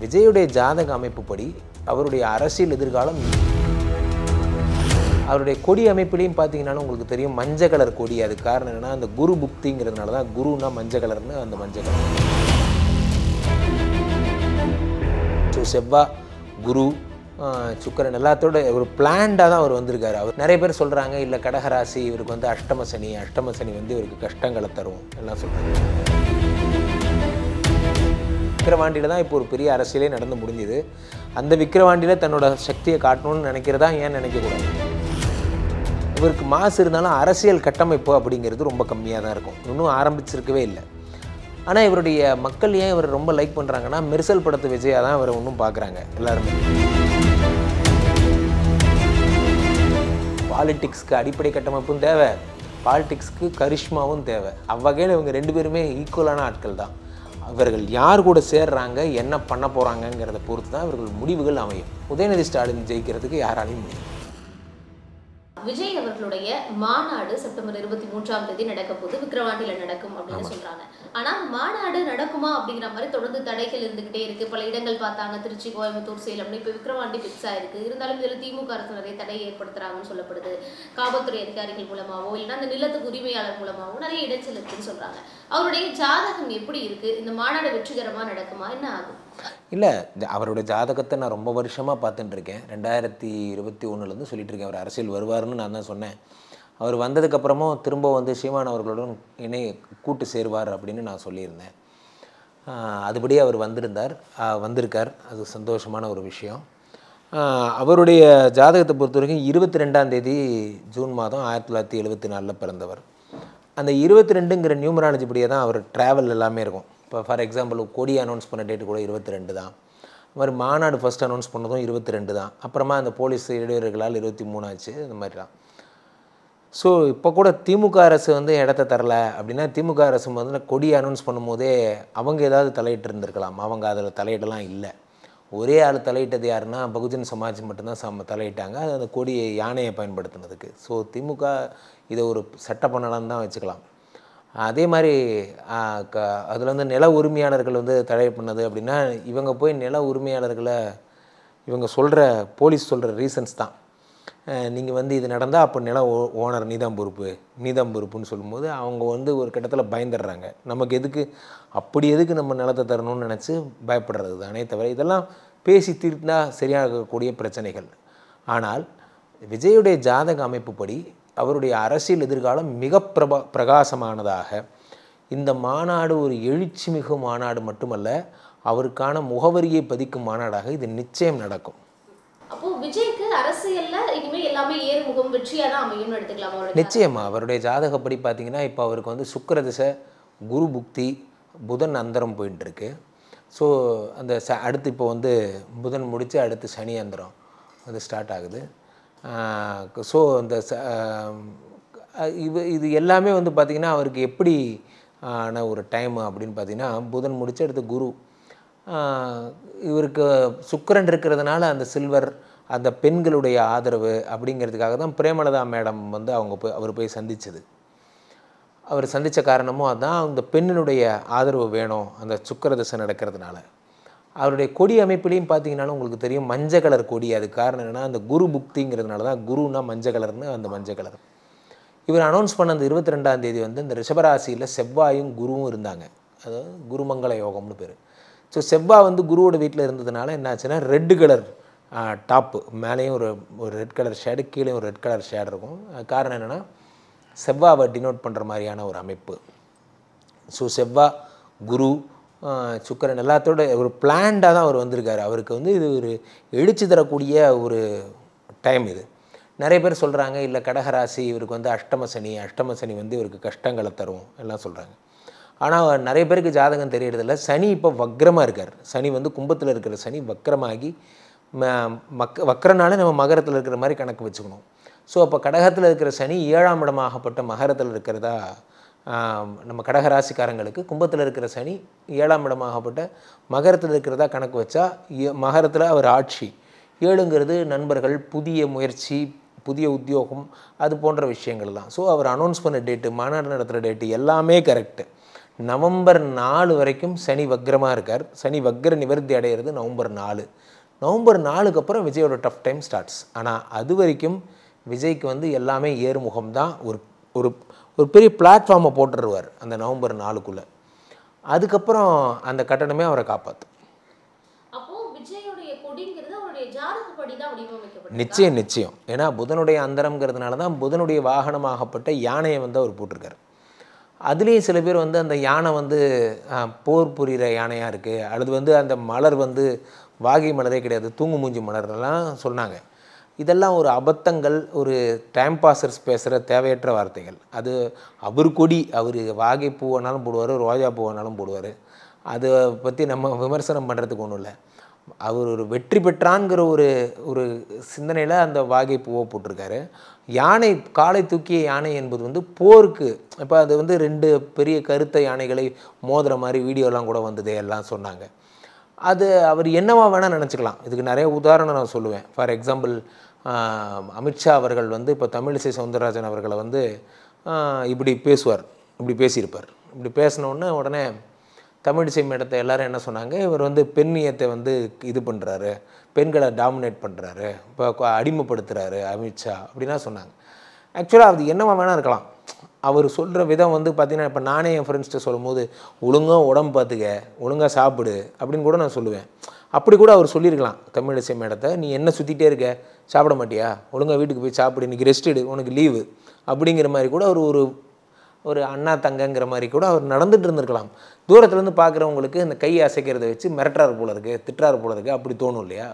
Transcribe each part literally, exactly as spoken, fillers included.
விஜயுடைய ஜாதக அமைப்புப்படி அவருடைய அரசியல் எதிர்காலம் அவருடைய கொடி அமைப்பிலையும் பார்த்தீங்கன்னா உங்களுக்கு தெரியும் மஞ்சள் கலர் கொடி. அது காரணம் என்னன்னா அந்த குரு புக்திங்கிறதுனால தான் குருனா மஞ்சள் கலர்னு அந்த மஞ்சள் கலர். ஸோ செவ்வாய் குரு சுக்கரன் எல்லாத்தோட ஒரு பிளான்டாக தான் அவர் வந்திருக்காரு. அவர் நிறைய பேர் சொல்கிறாங்க இல்லை கடகராசி இவருக்கு வந்து அஷ்டம சனி அஷ்டம சனி வந்து இவருக்கு கஷ்டங்களை தரும் எல்லாம் சொல்கிறாங்க. விக்கிரவாண்டியில் தான் இப்போ ஒரு பெரிய அரசியலே நடந்து முடிஞ்சுது. அந்த விக்கிரவாண்டியில் தன்னோட சக்தியை காட்டணும்னு நினைக்கிறதா ஏன் நினைக்கக்கூடாது. இவருக்கு மாசு இருந்தாலும் அரசியல் கட்டமைப்பு அப்படிங்கிறது ரொம்ப கம்மியாக தான் இருக்கும், இன்னும் ஆரம்பிச்சிருக்கவே இல்லை. ஆனால் இவருடைய மக்கள் ஏன் இவர் ரொம்ப லைக் பண்ணுறாங்கன்னா மெர்சல் படத்து விஜயா தான் இவரை இன்னும் பார்க்குறாங்க எல்லாருமே. பாலிட்டிக்ஸ்க்கு அடிப்படை கட்டமைப்பும் தேவை, பாலிட்டிக்ஸ்க்கு கரிஷ்மாவும் தேவை. அவ்வகையில் இவங்க ரெண்டு பேருமே ஈக்குவலான ஆட்கள் தான். அவர்கள் யார் கூட சேர்றாங்க என்ன பண்ண போகிறாங்கங்கிறத பொறுத்து தான் இவர்கள் முடிவுகள் அமையும். உதயநிதி ஸ்டாலின் ஜெயிக்கிறதுக்கு யாராலையும் முடியும். விஜய் அவர்களுடைய மாநாடு செப்டம்பர் இருபத்தி மூன்றாம் தேதி நடக்க போது விக்கிரவாண்டியில் நடக்கும் அப்படின்னு சொல்றாங்க. ஆனா மாநாடு நடக்குமா அப்படிங்கிற மாதிரி தொடர்ந்து தடைகள் இருந்துகிட்டே இருக்கு. பல இடங்கள் பார்த்தாங்க, திருச்சி, கோயம்புத்தூர், சேலம்னு இப்போ விக்கிரவாண்டி பிக்ஸ் ஆயிருக்கு. இருந்தாலும் இதில் திமுக அரசு நிறைய தடை ஏற்படுத்துறாங்கன்னு சொல்லப்படுது. காவல்துறை அதிகாரிகள் மூலமாவோ இல்லைன்னா அந்த நிலத்துக்கு உரிமையாளர் மூலமாவோ நிறைய இடைச்சல் இருக்குன்னு சொல்றாங்க. அவருடைய ஜாதகம் எப்படி இருக்கு? இந்த மாநாடு வெற்றிகரமா நடக்குமா, என்ன ஆகும்? இல்லை, அவருடைய ஜாதகத்தை நான் ரொம்ப வருஷமாக பார்த்துட்டு இருக்கேன். ரெண்டாயிரத்தி இருபத்தி ஒன்றுலேருந்து சொல்லிட்டு இருக்கேன் அவர் அரசியல் வருவார்னு நான் தான் சொன்னேன். அவர் வந்ததுக்கப்புறமும் திரும்ப வந்து சீமான் அவர்களுடன் இணை கூட்டு சேருவார் அப்படின்னு நான் சொல்லியிருந்தேன். அதுபடி அவர் வந்திருந்தார், வந்திருக்கார். அது சந்தோஷமான ஒரு விஷயம். அவருடைய ஜாதகத்தை பொறுத்த வரைக்கும் இருபத்தி ரெண்டாம் தேதி ஜூன் மாதம் ஆயிரத்தி தொள்ளாயிரத்தி எழுபத்தி நாலில் பிறந்தவர். அந்த இருபத்தி ரெண்டுங்கிற நியூமராலஜி படியே தான் அவர் ட்ராவல் எல்லாமே இருக்கும். இப்போ ஃபார் எக்ஸாம்பிள் கொடி அனௌன்ஸ் பண்ண டேட்டு கூட இருபத்தி ரெண்டு தான். அது மாதிரி மாநாடு ஃபஸ்ட் அனௌன்ஸ் பண்ணதும் இருபத்தி ரெண்டு தான். அப்புறமா அந்த போலீஸ் இடையூறுகளால் இருபத்தி மூணு ஆச்சு. இந்த மாதிரி தான். ஸோ இப்போ கூட திமுக அரசு வந்து இடத்த தரல அப்படின்னா திமுக அரசு வந்து கொடி அனௌன்ஸ் பண்ணும்போதே அவங்க ஏதாவது தலையிட்டு இருந்திருக்கலாம். அவங்க அதில் தலையிடலாம் இல்லை. ஒரே ஆள் தலையிட்டது யாருன்னா பகுஜன் சமாஜ் மட்டும்தான் சம தலையிட்டாங்க. அது அந்த கொடியை யானையை பயன்படுத்தினதுக்கு. ஸோ திமுக இதை ஒரு சட்ட பண்ணலான்னு தான் வச்சுக்கலாம். அதே மாதிரி க அதில் வந்து நில உரிமையாளர்கள் வந்து தடை பண்ணது அப்படின்னா இவங்க போய் நில உரிமையாளர்களை இவங்க சொல்கிற போலீஸ் சொல்கிற ரீசன்ஸ் தான். நீங்கள் வந்து இது நடந்தால் அப்போ நில ஓ ஓனர் நீதான் பொறுப்பு நீதான் பொறுப்புன்னு சொல்லும்போது அவங்க வந்து ஒரு கட்டத்தில் பயந்துடுறாங்க. நமக்கு எதுக்கு அப்படி எதுக்கு நம்ம நிலத்தை தரணும்னு நினச்சி பயப்படுறது தானே தவிர இதெல்லாம் பேசி தீர்த்தா சரியாகக்கூடிய பிரச்சனைகள். ஆனால் விஜயுடைய ஜாதக அமைப்புப்படி அவருடைய அரசியல் எதிர்காலம் மிக பிரபா பிரகாசமானதாக, இந்த மாநாடு ஒரு எழுச்சி மிகு மாநாடு மட்டுமல்ல, அவருக்கான முகவரியை பதிக்கும் மாநாடாக இது நிச்சயம் நடக்கும். அப்போ விஜய்க்கு அரசியல்ல இனிமே எல்லாமே ஏறுமுகம் வெற்றியா தான் அமையும்னு எடுத்துக்கலாமா? நிச்சயமா. அவருடைய ஜாதகப்படி பார்த்தீங்கன்னா இப்போ அவருக்கு வந்து சுக்கிர திசை, குரு புக்தி, புதன் அந்தரம் போயிட்டு இருக்கு. ஸோ அந்த ச அடுத்து இப்போ வந்து புதன் முடித்து அடுத்து சனி அந்தரம் அது ஸ்டார்ட் ஆகுது. ஸோ அந்த ச இது இது எல்லாமே வந்து பார்த்திங்கன்னா அவருக்கு எப்படி ஆன ஒரு டைமு அப்படின்னு பார்த்திங்கன்னா புதன் முடித்து அடுத்து குரு. இவருக்கு சுக்கிரன் இருக்கிறதுனால அந்த சில்வர் அந்த பெண்களுடைய ஆதரவு அப்படிங்கிறதுக்காக தான் பிரேமலதா மேடம் வந்து அவங்க போய் அவர் போய் சந்தித்தது. அவர் சந்தித்த காரணமும் அதுதான், அந்த பெண்ணினுடைய ஆதரவு வேணும் அந்த சுக்கிர திசை நடக்கிறதுனால. அவருடைய கொடி அமைப்புலையும் பார்த்தீங்கன்னாலும் உங்களுக்கு தெரியும் மஞ்சள் கலர் கொடி. அது காரணம் என்னென்னா அந்த குரு புக்திங்கிறதுனால தான் குருனா மஞ்சள் கலர்னு அந்த மஞ்சள் கலர். இவர் அனௌன்ஸ் பண்ண அந்த இருபத்தி ரெண்டாம் தேதி வந்து இந்த ரிஷபராசியில் செவ்வாயும் குருவும் இருந்தாங்க. அதாவது குருமங்கள யோகம்னு பேர். ஸோ செவ்வாய் வந்து குருவோட வீட்டில் இருந்ததுனால என்னாச்சுன்னா ரெட்டு கலர் டாப்பு, மேலேயும் ஒரு ஒரு ரெட் கலர் ஷேடு, கீழே ஒரு ரெட் கலர் ஷேடு இருக்கும். காரணம் என்னென்னா செவ்வாவை டினோட் பண்ணுற மாதிரியான ஒரு அமைப்பு. ஸோ செவ்வாய் குரு சுக்கரன் எல்லாத்தோட ஒரு பிளான்டாக தான் அவர் வந்திருக்காரு. அவருக்கு வந்து இது ஒரு எழுச்சி தரக்கூடிய ஒரு டைம் இது. நிறைய பேர் சொல்கிறாங்க இல்லை கடகராசி இவருக்கு வந்து அஷ்டம சனி அஷ்டம சனி வந்து இவருக்கு கஷ்டங்களை தரும் எல்லாம் சொல்கிறாங்க. ஆனால் நிறைய பேருக்கு ஜாதகம் தெரியறதில்ல. சனி இப்போ வக்ரமாக இருக்கார். சனி வந்து கும்பத்தில் இருக்கிற சனி வக்ரமாகி ம மக் வக்ரனால நம்ம மகரத்தில் இருக்கிற மாதிரி கணக்கு வச்சுக்கணும். ஸோ அப்போ கடகத்தில் இருக்கிற சனி ஏழாம் இடமாகப்பட்ட மகரத்தில் இருக்கிறதா நம்ம கடகராசிக்காரங்களுக்கு, கும்பத்தில் இருக்கிற சனி ஏழாம் இடமாகப்பட்ட மகரத்தில் இருக்கிறதா கணக்கு வச்சா மகரத்தில் அவர் ஆட்சி, ஏழுங்கிறது நண்பர்கள், புதிய முயற்சி, புதிய உத்தியோகம், அது போன்ற விஷயங்கள் தான். ஸோ அவர் அனௌன்ஸ் பண்ண டேட்டு, மாநாடு நடத்துகிற டேட்டு எல்லாமே கரெக்டு. நவம்பர் நாலு வரைக்கும் சனி வக்ரமாக இருக்கார். சனி வக்ர நிவர்த்தி அடைகிறது நவம்பர் நாலு. நவம்பர் நாலுக்கு அப்புறம் விஜயோட டஃப் டைம் ஸ்டார்ட்ஸ். ஆனால் அது வரைக்கும் விஜய்க்கு வந்து எல்லாமே ஏறுமுகம் தான். ஒரு ஒரு ஒரு பெரிய பிளாட்ஃபார்மை போட்டுருவார் அந்த நவம்பர் நாலுக்குள்ளே. அதுக்கப்புறம் அந்த கட்டணமே அவரை காப்பாற்றும். நிச்சயம் நிச்சயம். ஏன்னா புதனுடைய அந்தரம்ங்கிறதுனால தான் புதனுடைய வாகனமாகப்பட்ட யானையை வந்து அவர் போட்டிருக்காரு. அதுலேயும் சில பேர் வந்து அந்த யானை வந்து போர் புரிகிற யானையாக இருக்குது, அல்லது வந்து அந்த மலர் வந்து வாகை மலரே கிடையாது, தூங்கு மூஞ்சி மலர்லாம் சொன்னாங்க. இதெல்லாம் ஒரு அபத்தங்கள், ஒரு டைம் பாசர்ஸ் பேசுகிற தேவையற்ற வார்த்தைகள். அது அவர் கொடி, அவர் வாகை பூவானாலும் போடுவார், ரோஜா பூவானாலும் போடுவார். அதை பற்றி நம்ம விமர்சனம் பண்ணுறதுக்கு ஒன்றும் இல்லை. அவர் ஒரு வெற்றி பெற்றான்கிற ஒரு ஒரு சிந்தனையில் அந்த வாகை பூவை போட்டிருக்காரு. யானை, காலை தூக்கிய யானை என்பது வந்து போருக்கு, இப்போ அது வந்து ரெண்டு பெரிய கருத்த யானைகளை மோதுற மாதிரி வீடியோலாம் கூட வந்தது எல்லாம் சொன்னாங்க. அது அவர் என்னவா வேணால் நினச்சிக்கலாம். இதுக்கு நிறைய உதாரணம் நான் சொல்லுவேன். ஃபார் எக்ஸாம்பிள், அமித்ஷா அவர்கள் வந்து இப்போ தமிழிசை சவுந்தரராஜன் அவர்களை வந்து இப்படி பேசுவார், இப்படி பேசியிருப்பார். இப்படி பேசினோடனே உடனே தமிழிசை மேடத்தை எல்லோரும் என்ன சொன்னாங்க, இவர் வந்து பெண்ணியத்தை வந்து இது பண்ணுறாரு, பெண்களை டாமினேட் பண்ணுறாரு, இப்போ அடிமைப்படுத்துகிறாரு அமித்ஷா அப்படின்னா சொன்னாங்க. ஆக்சுவலாக அது என்னவா வேணால் இருக்கலாம். அவர் சொல்கிற விதம் வந்து பார்த்திங்கன்னா, இப்போ நானே என் ஃப்ரெண்ட்ஸ்கிட்ட சொல்லும் போது ஒழுங்காக உடம்பு பார்த்துக்க, ஒழுங்காக சாப்பிடு அப்படின்னு கூட நான் சொல்லுவேன். அப்படி கூட அவர் சொல்லியிருக்கலாம் தமிழிசை மேடத்தை, நீ என்ன சுற்றிட்டே இருக்க, சாப்பிட மாட்டியா, ஒழுங்காக வீட்டுக்கு போய் சாப்பிடு, இன்றைக்கி ரெஸ்ட் எடு, உனக்கு லீவு அப்படிங்கிற மாதிரி கூட அவர் ஒரு ஒரு அண்ணா தங்கங்கிற மாதிரி கூட அவர் நடந்துகிட்டு இருந்திருக்கலாம். தூரத்துலேருந்து பார்க்குறவங்களுக்கு இந்த கை அசைக்கிறத வச்சு மிரட்டுறாரு போல இருக்குது, திட்டுறாரு போல இருக்குது, அப்படி தோணும் இல்லையா?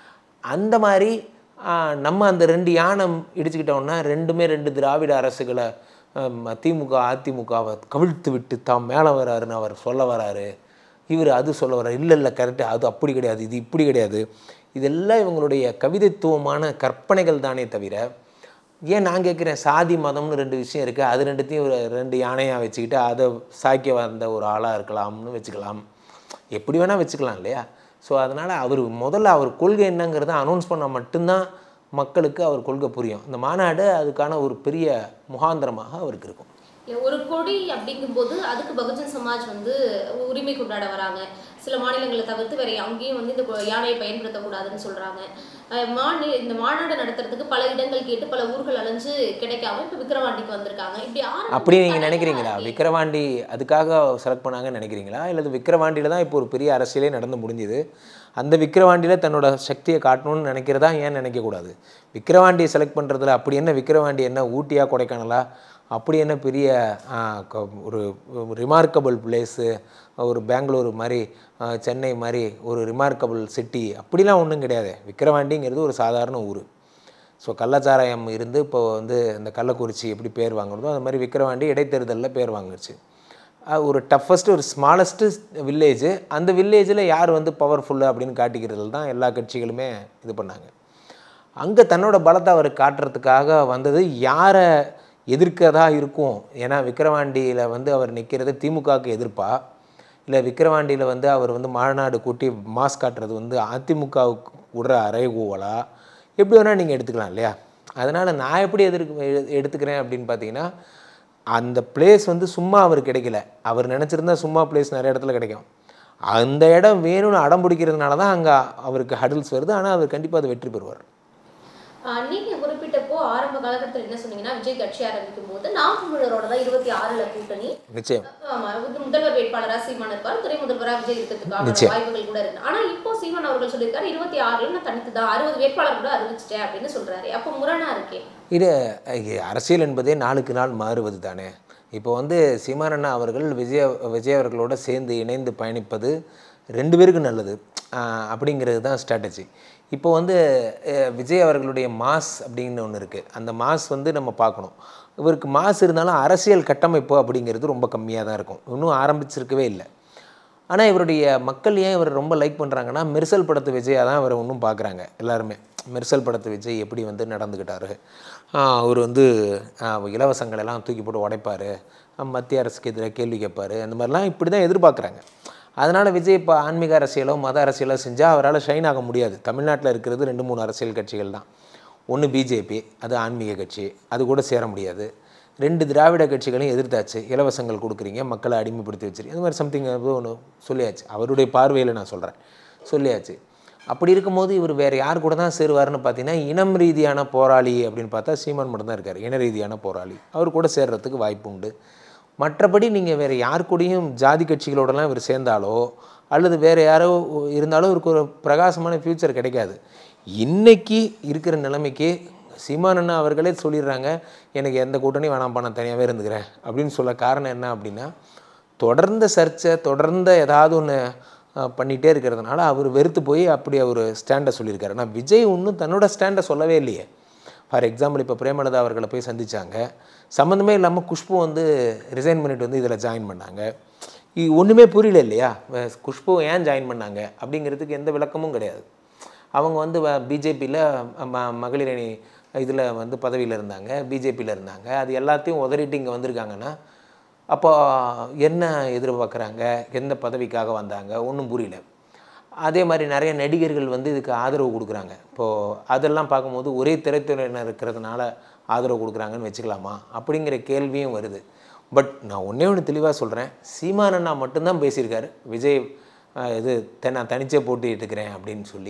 அந்த மாதிரி நம்ம அந்த ரெண்டு யானை இடிச்சுக்கிட்டோம்னா ரெண்டுமே ரெண்டு திராவிட அரசுகளை, திமுக அதிமுகவை கவிழ்த்து விட்டு தாம் மேலே வராருன்னு அவர் சொல்ல வராரு, இவர் அது சொல்ல வர்றாரு. இல்லை இல்லை கரெக்டு, அது அப்படி கிடையாது, இது இப்படி கிடையாது. இதெல்லாம் இவங்களுடைய கவிதைத்துவமான கற்பனைகள் தானே தவிர, ஏன் நான் கேட்குறேன், சாதி மதம்னு ரெண்டு விஷயம் இருக்குது, அது ரெண்டுத்தையும் ஒரு ரெண்டு யானையாக வச்சுக்கிட்டு அதை சாய்க்க வந்த ஒரு ஆளாக இருக்கலாம்னு வச்சுக்கலாம், எப்படி வேணால் வச்சுக்கலாம் இல்லையா? ஸோ அதனால் அவர் முதல்ல அவர் கொள்கை என்னங்கிறத அனௌன்ஸ் பண்ணால் மட்டும்தான் மக்களுக்கு அவர் கொள்கை புரியும். இந்த மாநாடு அதுக்கான ஒரு பெரிய முகாந்திரமாக அவருக்கு இருக்கும். ஒரு கொடி அப்படிங்கும்போது அதுக்கு பகுஜன் சமாஜ் வந்து உரிமை கொண்டாட வராங்க. சில மாநிலங்களை தவிர்த்து வேற அங்கேயும் வந்து இந்த யானையை பயன்படுத்தக்கூடாதுன்னு சொல்றாங்க. மாநில இந்த மாநாடு நடத்துறதுக்கு பல இடங்கள் கேட்டு பல ஊர்கள் அலைஞ்சு கிடைக்காம இப்போ விக்கிரவாண்டிக்கு வந்திருக்காங்க. இப்படி அப்படி நீங்கள் நினைக்கிறீங்களா? விக்கிரவாண்டி அதுக்காக செலக்ட் பண்ணாங்கன்னு நினைக்கிறீங்களா? இல்லை விக்கிரவாண்டியில் தான் இப்போ ஒரு பெரிய அரசியலே நடந்து முடிஞ்சுது, அந்த விக்கிரவாண்டியில் தன்னோட சக்தியை காட்டணும்னு நினைக்கிறதா ஏன் நினைக்கக்கூடாது? விக்கிரவாண்டியை செலக்ட் பண்ணுறதுல அப்படி என்ன, விக்கிரவாண்டி என்ன ஊட்டியா கொடைக்கானலா, அப்படி என்ன பெரிய ஒரு ரிமார்க்கபிள் பிளேஸு, ஒரு பெங்களூரு மாதிரி, சென்னை மாதிரி ஒரு ரிமார்க்கபிள் சிட்டி அப்படிலாம் ஒன்றும் கிடையாது. விக்கிரவாண்டிங்கிறது ஒரு சாதாரண ஊர். ஸோ கள்ளச்சாராயம் இருந்து இப்போ வந்து இந்த கள்ளக்குறிச்சி எப்படி பேர் வாங்குறதோ அது மாதிரி விக்கிரவாண்டி இடைத்தேர்தலில் பேர் வாங்குச்சு. ஒரு டஃபஸ்ட்டு ஒரு ஸ்மாலஸ்ட்டு வில்லேஜு. அந்த வில்லேஜில் யார் வந்து பவர்ஃபுல்லு அப்படின்னு காட்டிக்கிறதுல தான் எல்லா கட்சிகளுமே இது பண்ணாங்க. அங்கே தன்னோட பலத்தை அவர் காட்டுறதுக்காக வந்தது யாரை எதிர்க்கதா இருக்கும். ஏன்னா விக்கிரவாண்டியில் வந்து அவர் நிற்கிறது திமுகவுக்கு எதிர்ப்பா, இல்லை விக்கிரவாண்டியில் வந்து அவர் வந்து மாநாடு கூட்டி மாஸ் காட்டுறது வந்து அதிமுகவுக்கு விடுற அறைகூவலா, எப்படி வேணால் நீங்கள் எடுத்துக்கலாம் இல்லையா? அதனால் நான் எப்படி எதிர்க்க எடுத்துக்கிறேன் அப்படின்னு பார்த்தீங்கன்னா, அந்த பிளேஸ் வந்து சும்மா அவர் கிடைக்கல. அவர் நினச்சிருந்தா சும்மா பிளேஸ் நிறைய இடத்துல கிடைக்கும். அந்த இடம் வேணும்னு அடம் பிடிக்கிறதுனால தான் அங்கே அவருக்கு ஹடில்ஸ் வருது. ஆனால் அவர் கண்டிப்பாக அதை வெற்றி பெறுவார். நீங்க குறிப்பிட்டப்போ ஆரம்ப காலகட்டத்தில் என்ன சொன்னீங்கன்னா, விஜய் கட்சி ஆரம்பிக்கும் போது நாம் தமிழரோட தான் இருபத்தி ஆறுல கூட்டணி, நிச்சயம் முதல்வர் வேட்பாளராக சீமான் இருப்பார், துணை முதல்வராக விஜய் இருக்கிறதுக்கான வாய்ப்புகள் கூட இருக்கு. ஆனா இப்போ சீமான் அவர்கள் சொல்லியிருக்காரு இருபத்தி ஆறுல நான் தனித்து தான் அறுபது வேட்பாளர் கூட அறிவிச்சிட்டேன் அப்படின்னு சொல்றாரு. அப்போ முரணா இருக்கேன். இது அரசியல் என்பதே நாளுக்கு நாள் மாறுவது தானே. இப்போ வந்து சீமானண்ணா அவர்கள் விஜய் விஜய் அவர்களோட சேர்ந்து இணைந்து பயணிப்பது ரெண்டு பேருக்கும் நல்லது அப்படிங்கிறது தான் ஸ்ட்ராட்டஜி. இப்போ வந்து விஜய் அவர்களுடைய மாஸ் அப்படின்னு ஒன்று இருக்குது. அந்த மாஸ் வந்து நம்ம பார்க்கணும். இவருக்கு மாஸ் இருந்தாலும் அரசியல் கட்டமைப்பு அப்படிங்கிறது ரொம்ப கம்மியாக தான் இருக்கும், இன்னும் ஆரம்பிச்சிருக்கவே இல்லை. ஆனால் இவருடைய மக்கள் ஏன் இவர் ரொம்ப லைக் பண்ணுறாங்கன்னா, மெர்சல் படத்து விஜயாக தான் இவரை இன்னும் பார்க்குறாங்க எல்லாருமே. மெர்சல் படத்து விஜய் எப்படி வந்து நடந்துக்கிட்டார், அவர் வந்து இலவசங்களெல்லாம் தூக்கி போட்டு உடைப்பார், மத்திய அரசுக்கு எதிராக கேள்வி கேட்பார், அந்த மாதிரிலாம் இப்படி தான் எதிர்பார்க்குறாங்க. அதனால் விஜய் இப்போ ஆன்மீக அரசியலோ மத அரசியலோ செஞ்சால் அவரால் ஷைன் ஆக முடியாது. தமிழ்நாட்டில் இருக்கிறது ரெண்டு மூணு அரசியல் கட்சிகள் தான். ஒன்று பிஜேபி, அது ஆன்மீக கட்சி, அது கூட சேர முடியாது. ரெண்டு திராவிட கட்சிகளையும் எதிர்த்தாச்சு. இலவசங்கள் கொடுக்குறீங்க, மக்களை அடிமைப்படுத்தி வச்சிருக்கீங்க, இந்த மாதிரி சம்திங் ஒன்று சொல்லியாச்சு. அவருடைய பார்வையில் நான் சொல்கிறேன், சொல்லியாச்சு. அப்படி இருக்கும்போது இவர் வேறு யார் கூட தான் சேருவார்னு பார்த்தீங்கன்னா, இனம் ரீதியான போராளி அப்படின்னு பார்த்தா சீமான் மட்டும்தான் இருக்கார். இன ரீதியான போராளி, அவர் கூட சேர்றதுக்கு வாய்ப்பு உண்டு. மற்றபடி நீங்கள் வேறு யார் கூடயும் ஜாதி கட்சிகளோடலாம் இவர் சேர்ந்தாலோ அல்லது வேறு யாரோ இருந்தாலும் இவருக்கு ஒரு பிரகாசமான ஃப்யூச்சர் கிடைக்காது. இன்றைக்கி இருக்கிற நிலைமைக்கு சீமான் அண்ணா அவர்களே சொல்லிடுறாங்க, எனக்கு எந்த கூட்டணியும் வேணாம்ப்பா, நான் தனியாகவே இருந்துக்கிறேன் அப்படின்னு சொல்ல காரணம் என்ன அப்படின்னா, தொடர்ந்த சர்ச்சை தொடர்ந்த ஏதாவது ஒன்று பண்ணிகிட்டே இருக்கிறதுனால அவர் வெறுத்து போய் அப்படி அவர் ஸ்டாண்டை சொல்லியிருக்காரு. ஆனால் விஜய் ஒன்றும் தன்னோட ஸ்டாண்டை சொல்லவே இல்லையே. ஃபார் எக்ஸாம்பிள் இப்போ பிரேமலதா அவர்களை போய் சந்தித்தாங்க, சம்மந்தமே இல்லாமல் குஷ்பு வந்து ரிசைன் பண்ணிட்டு வந்து இதில் ஜாயின் பண்ணாங்க. இது ஒன்றுமே புரியல இல்லையா, குஷ்பு ஏன் ஜாயின் பண்ணாங்க அப்படிங்கிறதுக்கு எந்த விளக்கமும் கிடையாது. அவங்க வந்து பிஜேபியில் ம மகளிர் அணி இதில் வந்து பதவியில் இருந்தாங்க, பிஜேபியில் இருந்தாங்க, அது எல்லாத்தையும் உதறிட்டு இங்கே வந்திருக்காங்கன்னா அப்போ என்ன எதிர்பார்க்குறாங்க, எந்த பதவிக்காக வந்தாங்க, ஒன்றும் புரியல. அதே மாதிரி நிறைய நடிகர்கள் வந்து இதுக்கு ஆதரவு கொடுக்குறாங்க. இப்போது அதெல்லாம் பார்க்கும்போது ஒரே திரைத்துறையினர் இருக்கிறதுனால ஆதரவு கொடுக்குறாங்கன்னு வச்சுக்கலாமா அப்படிங்கிற கேள்வியும் வருது. பட் நான் ஒன்றே ஒன்று தெளிவாக சொல்கிறேன், சீமான் அண்ணா மட்டும்தான் பேசியிருக்காரு விஜய் இது நான் தனிச்சே போட்டிட்டு இருக்கிறேன் அப்படின்னு சொல்லி.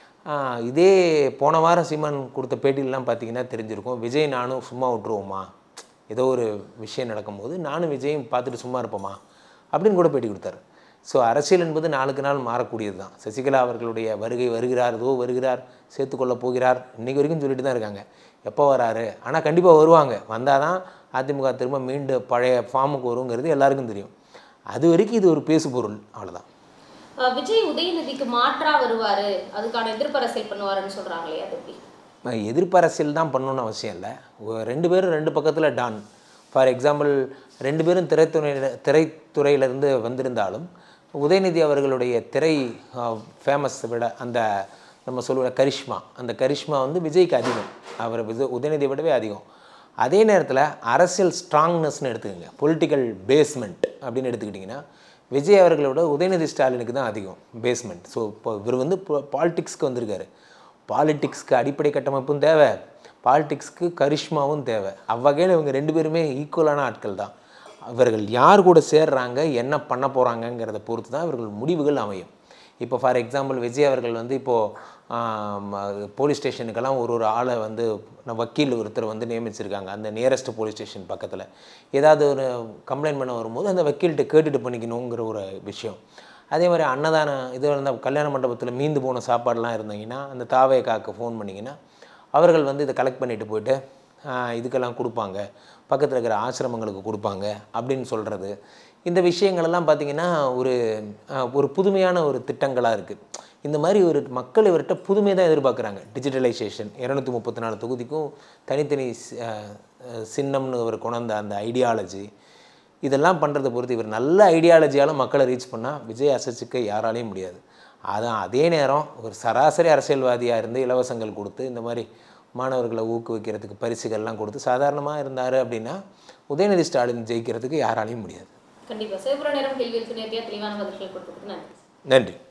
இதே போன வாரம் சீமான் கொடுத்த பேட்டியிலலாம் பார்த்தீங்கன்னா தெரிஞ்சிருக்கும், விஜய் நானும் சும்மா விட்டுருவோமா, ஏதோ ஒரு விஷயம் நடக்கும்போது நானும் விஜயும் பார்த்துட்டு சும்மா இருப்போமா அப்படின்னு கூட பேட்டி கொடுத்தாரு. ஸோ அரசியல் என்பது நாளுக்கு நாள் மாறக்கூடியது தான். சசிகலா அவர்களுடைய வருகை வருகிறார், ஏதோ வருகிறார், சேர்த்துக்கொள்ள போகிறார், இன்றைக்கி வரைக்கும் சொல்லிட்டு தான் இருக்காங்க எப்போ வராரு. ஆனால் கண்டிப்பாக வருவாங்க, வந்தால் தான் அதிமுக திரும்ப மீண்டும் பழைய ஃபார்முக்கு வருங்கிறது எல்லாருக்கும் தெரியும். அது வரைக்கும் இது ஒரு பேசு பொருள், அவ்வளோதான். விஜய் உதயநிதிக்கு மாற்றா வருவார், அதுக்கான எதிர்ப்பு அரசியல் பண்ணுவாருன்னு சொல்கிறாங்களே, அது எப்படி? எதிர்ப்பு அரசியல் தான் பண்ணணும்னு அவசியம் இல்லை. ரெண்டு பேரும் ரெண்டு பக்கத்தில் டான். ஃபார் எக்ஸாம்பிள் ரெண்டு பேரும் திரைத்துறை திரைத்துறையிலேருந்து வந்திருந்தாலும் உதயநிதி அவர்களுடைய திரை ஃபேமஸ் விட அந்த நம்ம சொல்லுற கரிஷ்மா, அந்த கரிஷ்மா வந்து விஜய்க்கு அதிகம், அவர் விஜய் உதயநிதியை விடவே அதிகம். அதே நேரத்தில் அரசியல் ஸ்ட்ராங்னஸ்ன்னு எடுத்துக்கோங்க, பொலிட்டிக்கல் பேஸ்மெண்ட் அப்படின்னு எடுத்துக்கிட்டிங்கன்னா விஜய் அவர்களோட உதயநிதி ஸ்டாலினுக்கு தான் அதிகம் பேஸ்மெண்ட். ஸோ இப்போ இவர் வந்து பாலிடிக்ஸ்க்கு வந்திருக்காரு. பாலிட்டிக்ஸ்க்கு அடிப்படை கட்டமைப்பும் தேவை, பாலிட்டிக்ஸ்க்கு கரிஷ்மாவும் தேவை. அவ்வகையில் இவங்க ரெண்டு பேருமே ஈக்குவலான ஆட்கள் தான். இவர்கள் யார் கூட சேர்றாங்க, என்ன பண்ண போகிறாங்கங்கிறத பொறுத்து தான் இவர்கள் முடிவுகள் அமையும். இப்போ ஃபார் எக்ஸாம்பிள் விஜய் அவர்கள் வந்து இப்போது போலீஸ் ஸ்டேஷனுக்கெல்லாம் ஒரு ஒரு ஆளை வந்து வக்கீல் ஒருத்தர் வந்து நியமிச்சிருக்காங்க. அந்த நியரஸ்ட் போலீஸ் ஸ்டேஷன் பக்கத்தில் ஏதாவது ஒரு கம்ப்ளைண்ட் பண்ண வரும்போது அந்த வக்கீல்கிட்ட கேட்டுட்டு பண்ணிக்கணுங்கிற ஒரு விஷயம். அதே மாதிரி அன்னதானம் இது இருந்தால் கல்யாண மண்டபத்தில் மீந்து போன சாப்பாடெலாம் இருந்தீங்கன்னா அந்த தாவேக்காக்கு ஃபோன் பண்ணிங்கன்னா அவர்கள் வந்து இதை கலெக்ட் பண்ணிட்டு போயிட்டு இதுக்கெல்லாம் கொடுப்பாங்க, பக்கத்தில் இருக்கிற ஆசிரமங்களுக்கு கொடுப்பாங்க அப்படின்னு சொல்கிறது. இந்த விஷயங்களெல்லாம் பார்த்திங்கன்னா ஒரு ஒரு புதுமையான ஒரு திட்டங்களாக இருக்குது. இந்த மாதிரி ஒரு மக்கள் இவர்கிட்ட புதுமை தான் எதிர்பார்க்குறாங்க. டிஜிட்டலைசேஷன் இரநூத்தி முப்பத்தி நாலு தொகுதிக்கும் தனித்தனி சின்னம்னு அவர் கொண்ட அந்த ஐடியாலஜி, இதெல்லாம் பண்ணுறதை பொறுத்து இவர் நல்ல ஐடியாலஜியால் மக்களை ரீச் பண்ணால் விஜய் அசைச்சிக்க யாராலையும் முடியாது. அதான் அதே நேரம் ஒரு சராசரி அரசியல்வாதியாக இருந்து இலவசங்கள் கொடுத்து இந்த மாதிரி மாணவர்களை ஊக்குவிக்கிறதுக்கு பரிசுகள்லாம் கொடுத்து சாதாரணமாக இருந்தார் அப்படின்னா உதயநிதி ஸ்டாலின் ஜெயிக்கிறதுக்கு யாராலையும் முடியாது. கண்டிப்பாக. சிவபுர நேரம் கேள்விகளுக்கு நேரடியாக தெளிவான பதில்கள் கொடுத்ததுக்கு நன்றி. நன்றி.